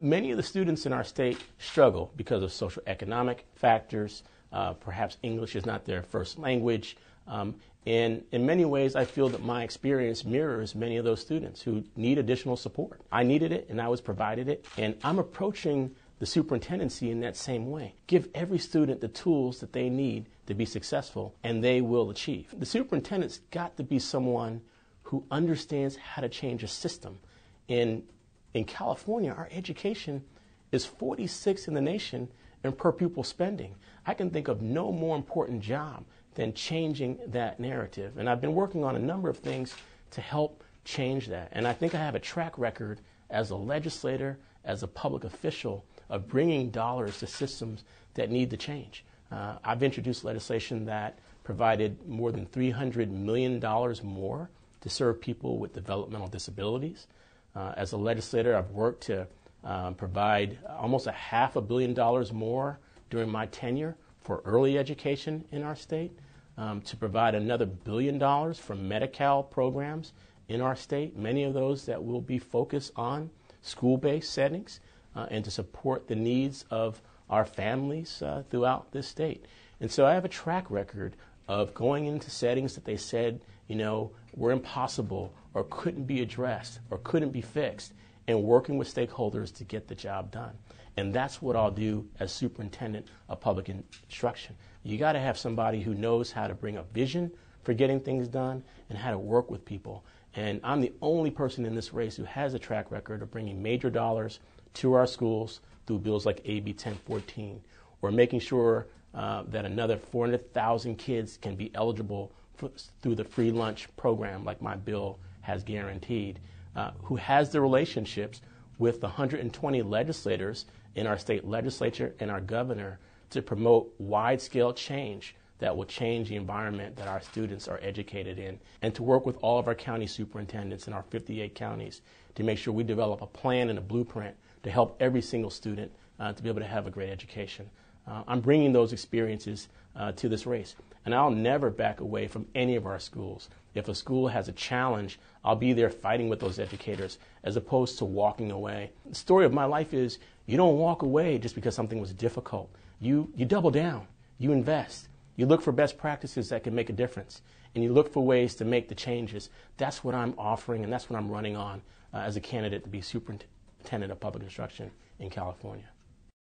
Many of the students in our state struggle because of social economic factors. Perhaps English is not their first language. And in many ways, I feel that my experience mirrors many of those students who need additional support. I needed it, and I was provided it. And I'm approaching the superintendency in that same way. Give every student the tools that they need to be successful, and they will achieve. The superintendent's got to be someone who understands how to change a system. In California, our education is 46th in the nation in per pupil spending. I can think of no more important job than changing that narrative. And I've been working on a number of things to help change that. And I think I have a track record as a legislator, as a public official, of bringing dollars to systems that need to change. I've introduced legislation that provided more than $300 million more to serve people with developmental disabilities. As a legislator, I've worked to provide almost $500 million more during my tenure for early education in our state, to provide another $1 billion for Medi-Cal programs in our state, many of those that will be focused on school-based settings, and to support the needs of our families throughout this state. And so I have a track record of going into settings that they said, were impossible or couldn't be addressed or couldn't be fixed, and working with stakeholders to get the job done. And that's what I'll do as superintendent of public instruction. You got to have somebody who knows how to bring a vision for getting things done and how to work with people. And I'm the only person in this race who has a track record of bringing major dollars to our schools through bills like AB 1014, or making sure that another 400,000 kids can be eligible through the free lunch program like my bill has guaranteed, who has the relationships with the 120 legislators in our state legislature and our governor to promote wide-scale change that will change the environment that our students are educated in, and to work with all of our county superintendents in our 58 counties to make sure we develop a plan and a blueprint to help every single student to be able to have a great education. I'm bringing those experiences to this race, and I'll never back away from any of our schools. If a school has a challenge, I'll be there fighting with those educators as opposed to walking away. The story of my life is you don't walk away just because something was difficult. You double down, you invest, you look for best practices that can make a difference, and you look for ways to make the changes. That's what I'm offering, and that's what I'm running on as a candidate to be superintendent of public instruction in California.